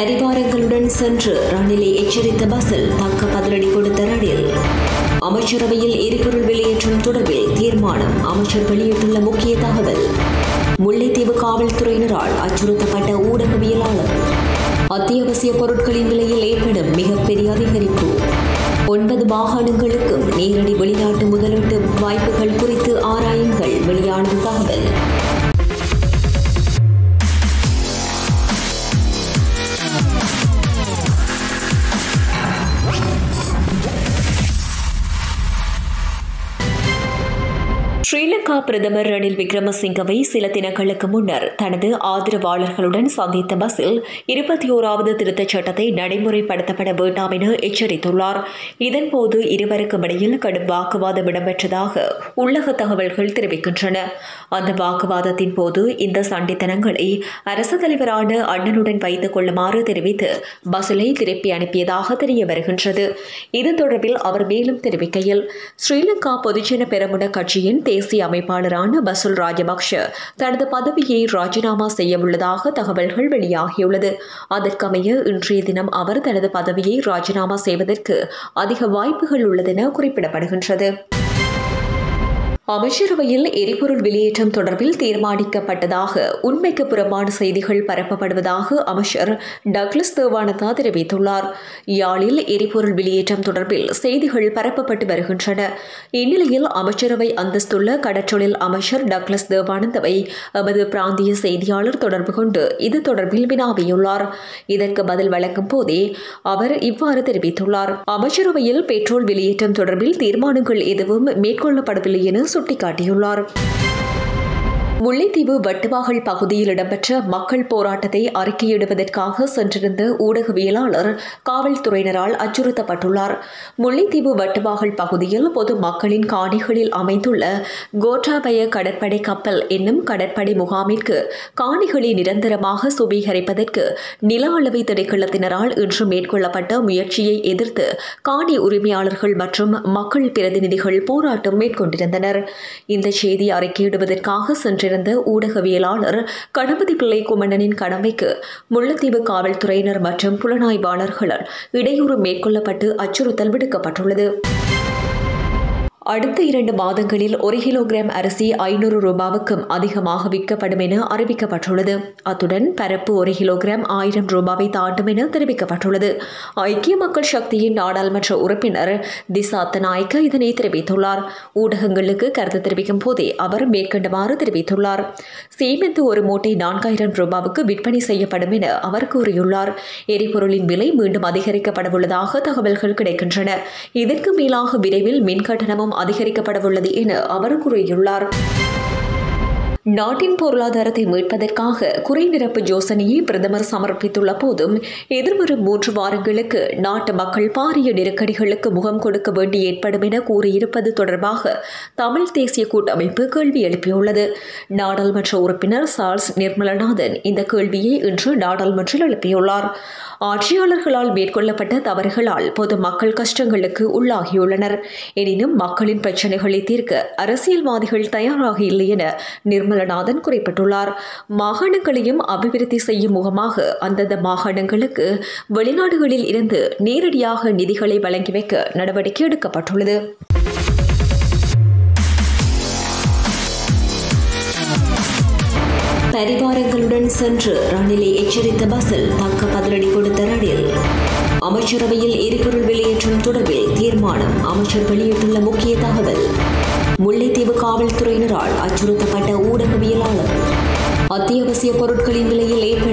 பரிவாரங்களுடன் சென்று ரணிலை எச்சரித்த பஸ்ஸில் தக்க பதிலடி கொடுத்த ரணில். அமைச்சரவையில் எரிபொருள் வெளியேற்றம் தொடர்பில் தீர்மானம் அமைச்சர் வெளியிட்டுள்ள முக்கிய தகவல். முல்லைத்தீவு காவல்துறையினரால் அச்சுறுத்தப்பட்ட ஊடகவியலாளர். அத்தியாவசிய பொருட்களின் விலையில் ஏற்படும் மிகப்பெரிய அதிகரிப்பு. 9 மாகாணங்களுக்கும் நேரடி வெளிநாட்டு முதலீட்டு வாய்ப்புகள் குறித்து ஆராயுங்கள் வெளியான தகவல். ஸ்ரீலங்கா பிரதமர் ரணில் விக்ரமசிங்கவை சில தினங்களுக்கு முன்னர் தனது ஆதரவாளர்களுடன் சந்தித்த பஸ்ஸில் 21வது திருத்தச் சட்டத்தை நடைமுறைப்படுத்தப்பட வேண்டாம் என எச்சரித்துள்ளார். இதன்போது இருவருக்கும் இடையில் கடும் வாக்குவாதம் இடம்பெற்றதாக உள்ளக தகவல்கள் தெரிவிக்கின்றன. அந்த வாக்குவாதத்தின் போது இந்த சண்டித்தனங்களை அரசு தலைவரான அண்ணனுடன் வைத்துக் கொள்ளுமாறு தெரிவித்து பஸ்ஸிலை திருப்பி அனுப்பியதாக தெரிய வருகின்றது. இது தொடர்பில் அவர் மேலும் தெரிவிக்கையில், ஸ்ரீலங்கா பொதுஜன பெரமுன கட்சியின் தேசிய அமைப்பாளரான பசுல் ராஜபக்ஷ தனது பதவியை ராஜினாமா செய்யவுள்ளதாக தகவல்கள் வெளியாகியுள்ளது. அதற்கமைய இன்றைய தினம் அவர் தனது பதவியை ராஜினாமா செய்வதற்கு அதிக வாய்ப்புகள் உள்ளதென குறிப்பிடப்படுகின்றது. அமைச்சரவையில் எரிபொருள் வெளியேற்றம் தொடர்பில் தீர்மானிக்கப்பட்டதாக உண்மைக்கு புறம்பான செய்திகள் பரப்பப்படுவதாக அமைச்சர் டக்ளஸ் தேவானந்தா தெரிவித்துள்ளார். யாழில் எரிபொருள் வெளியேற்றம் தொடர்பில் செய்திகள் பரப்பப்பட்டு வருகின்றன. இந்நிலையில் அமைச்சரவை அந்தஸ்துள்ள கடற்றொழில் அமைச்சர் டக்ளஸ் தேவானந்தாவை எமது பிராந்திய செய்தியாளர் தொடர்பு கொண்டு இது தொடர்பில் வினாவியுள்ளார். இதற்கு பதில் வழங்கும் போதே அவர் இவ்வாறு தெரிவித்துள்ளார். அமைச்சரவையில் பெட்ரோல் வெளியேற்றம் தொடர்பில் தீர்மானங்கள் எதுவும் மேற்கொள்ளப்படவில்லை என சுட்டிக்காட்டியுள்ளார். முல்லைத்தீவு வட்டுவாகல் பகுதியில் இடம்பெற்ற மக்கள் போராட்டத்தை அறிக்கையிடுவதற்காக சென்றிருந்த ஊடகவியலாளர் காவல்துறையினரால் அச்சுறுத்தப்பட்டுள்ளார். முல்லைத்தீவு வட்டுவாகல் பகுதியில் பொது மக்களின் காணிகளில் அமைந்துள்ள கோட்டாபய கடற்படை கப்பல் என்னும் கடற்படை முகாமிற்கு காணிகளை நிரந்தரமாக சுவீகரிப்பதற்கு நில அளவை திணைக்களத்தினரால் இன்று மேற்கொள்ளப்பட்ட முயற்சியை எதிர்த்து காணி உரிமையாளர்கள் மற்றும் மக்கள் பிரதிநிதிகள் போராட்டம் மேற்கொண்டிருந்தனர். இந்த செய்தி அறிக்கையிடுவதற்காக சென்ற ஊடகவியலாளர் கணபதி பிள்ளை குமணனின் கடமைக்கு முல்லைத்தீவு காவல்துறையினர் மற்றும் புலனாய்வாளர்களால் இடையூறு மேற்கொள்ளப்பட்டு அச்சுறுத்தல் விடுக்கப்பட்டுள்ளது. அடுத்த 2 மாதங்களில் 1 கிலோகிராம் அரிசி 500 ரூபாவுக்கும் அதிகமாக விற்கப்படும் என அறிவிக்கப்பட்டுள்ளது. அத்துடன் பரப்பு 1 கிலோகிராம் 1000 ரூபாவை தாண்டும் என தெரிவிக்கப்பட்டுள்ளது. ஐக்கிய மக்கள் சக்தியின் நாடாளுமன்ற உறுப்பினர் திசாத்த நாயக்க இதனை தெரிவித்துள்ளார். ஊடகங்களுக்கு கருத்து தெரிவிக்கும் போதே அவர் மேற்கண்டவாறு தெரிவித்துள்ளார். சீமெந்து ஒரு மூட்டை 4000 ரூபாவுக்கு விற்பனை செய்யப்படும் என அவர் கூறியுள்ளார். எரிபொருளின் விலை மீண்டும் அதிகரிக்கப்படவுள்ளதாக தகவல்கள் கிடைக்கின்றன. இதற்கு மேலாக விரைவில் மின் கட்டணமும் அதிகரிக்கப்படவுள்ளது என அவர் கூறியுள்ளார். நாட்டின் பொருளாதாரத்தை மீட்பதற்காக குறை நிரப்பு யோசனையை பிரதமர் சமர்ப்பித்துள்ள போதும் எதிர்வரும் 3 வாரங்களுக்கு நாட்டு மக்கள் பாரிய நெருக்கடிகளுக்கு முகம் கொடுக்க வேண்டி ஏற்படும் என கூறியிருப்பது தொடர்பாக தமிழ் தேசிய கூட்டமைப்பு கேள்வி எழுப்பியுள்ளது. நாடாளுமன்ற உறுப்பினர் சார்ல்ஸ் நிர்மலநாதன் இந்த கேள்வியை இன்று நாடாளுமன்றில் எழுப்பியுள்ளார். ஆட்சியாளர்களால் மேற்கொள்ளப்பட்ட தவறுகளால் பொது மக்கள் கஷ்டங்களுக்கு உள்ளாகியுள்ளனர். எனினும் மக்களின் பிரச்சினைகளை தீர்க்க அரசியல்வாதிகள் தயாராக இல்லை என நிர்மலநாதன் குறிப்பிட்டுள்ளார். மாகாணங்களையும் அபிவிருத்தி செய்யும் முகமாக அந்தந்த மாகாணங்களுக்கு வெளிநாடுகளில் இருந்து நேரடியாக நிதிகளை வழங்கி வைக்க நடவடிக்கை எடுக்கப்பட்டுள்ளது. பரிவாரங்களுடன் சென்று ரணிலை எச்சரித்த பஸ்ஸில் தக்க பதிலடி கொடுத்த ரணில். அமைச்சரவையில் எரிபொருள் வெளியேற்றம் தொடர்பில் தீர்மானம் அமைச்சர் வெளியிட்டுள்ள முக்கிய தகவல். முல்லைத்தீவு காவல்துறையினரால் அச்சுறுத்தப்பட்ட ஊடகவியலாளர். அத்தியாவசிய பொருட்களின் விலையில் ஏற்படும்